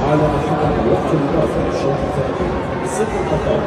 على حكم الوقت الإضافي الشوط الثاني 6 دقائق.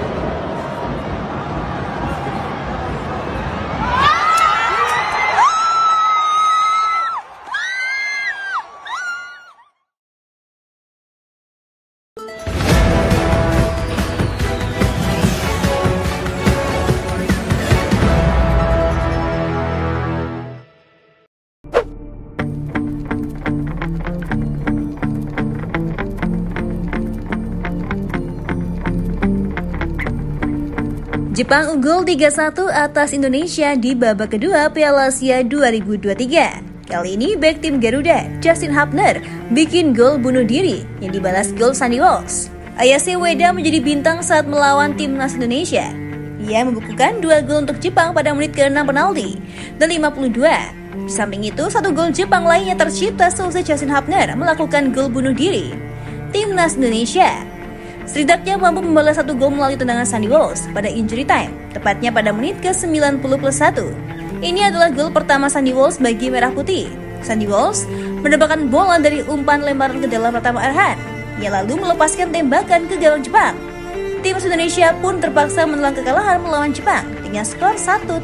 Jepang unggul 3-1 atas Indonesia di babak kedua Piala Asia 2023. Kali ini bek tim Garuda, Justin Hubner, bikin gol bunuh diri yang dibalas gol Sandy Walsh. Ayase Ueda menjadi bintang saat melawan timnas Indonesia. Ia membukukan 2 gol untuk Jepang pada menit ke-6 penalti dan 52. Di samping itu, 1 gol Jepang lainnya tercipta seusai Justin Hubner melakukan gol bunuh diri. Timnas Indonesia setidaknya mampu membalas 1 gol melalui tendangan Sandy Walsh pada injury time, tepatnya pada menit ke-90+1. Ini adalah gol pertama Sandy Walsh bagi Merah Putih. Sandy Walsh menembakkan bola dari umpan lemparan ke dalam Pratama Arhan. Ia lalu melepaskan tembakan ke gawang Jepang. Timnas Indonesia pun terpaksa menelan kekalahan melawan Jepang dengan skor 1-3.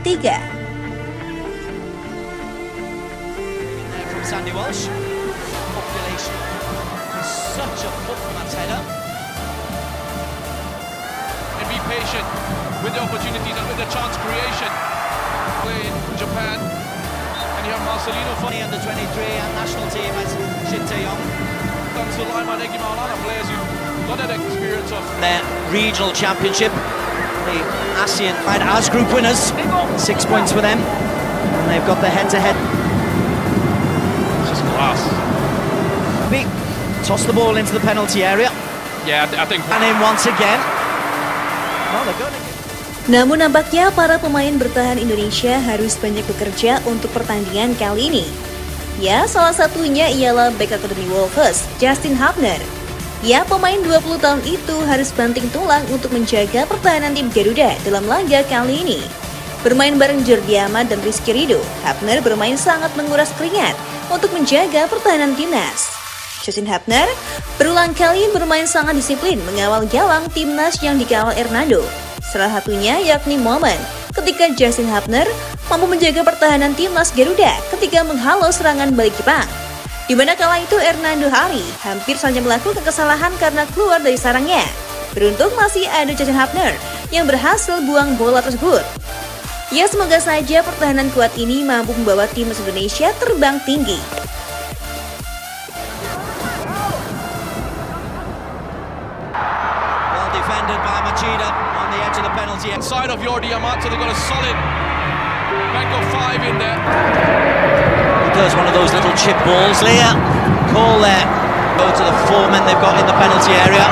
Sandy Walsh, population is such a footman's header. And be patient with the opportunities and with the chance creation. Play in Japan, and you have Marcelino Funny under 23 and national team as Shin Tae-yong. Comes to line Manegi Maulana, players who've got that experience of their regional championship, the ASEAN fight as group winners. 6 points for them, and they've got the head-to-head. Class. Toss the ball into the penalty area. Yeah, I think. And in once again. Well, they're going to... Namun nampaknya para pemain bertahan Indonesia harus banyak bekerja untuk pertandingan kali ini. Ya, salah satunya ialah bek Akademi Wolves, Justin Hubner. Ya, pemain 20 tahun itu harus banting tulang untuk menjaga pertahanan tim Garuda dalam laga kali ini. Bermain bareng Jordi Amat dan Rizky Ridho, Hubner bermain sangat menguras keringat untuk menjaga pertahanan timnas. Justin Hubner berulang kali bermain sangat disiplin mengawal gawang timnas yang dikawal Hernando. Salah satunya yakni momen ketika Justin Hubner mampu menjaga pertahanan timnas Garuda ketika menghalau serangan balik Jepang. Di mana kala itu Hernando Hari hampir saja melakukan kesalahan karena keluar dari sarangnya. Beruntung masih ada Justin Hubner yang berhasil buang bola tersebut. Ya, semoga saja pertahanan kuat ini mampu membawa timnas Indonesia terbang tinggi. Well defended by Machida on the edge of the penalty. Inside of Jordi Amat, so they've got a solid bank of 5 in there. He does one of those little chip balls. Clear call there. Go to the 4 men they've got in the penalty area.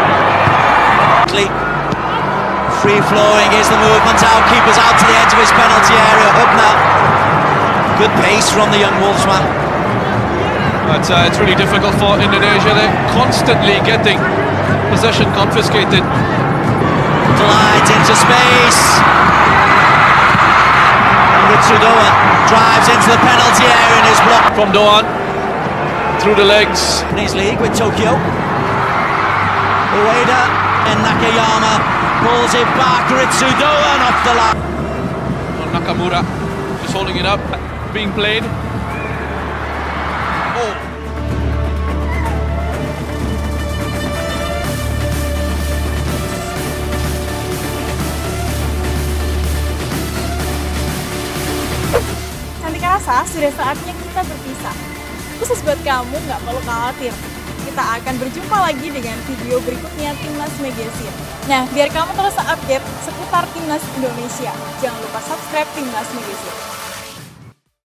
Free-flowing is the movement out. Keeper's out to the edge of his penalty area. Hubner. Good pace from the young Wolfsman. But it's really difficult for Indonesia. They're constantly getting possession confiscated. Glides into space. And Ritsudoa drives into the penalty area and is blocked. From Doan, through the legs. Japanese League with Tokyo. Ueda and Nakayama pulls it back. Ritsudoa off the line. Nakamura just holding it up, being played. Oh. Cantik rasa, sudah saatnya kita berpisah. Khusus buat kamu, nggak perlu khawatir. Kita akan berjumpa lagi dengan video berikutnya Timnas Magazine. Nah, biar kamu terus update seputar Timnas Indonesia, jangan lupa subscribe Timnas Magazine.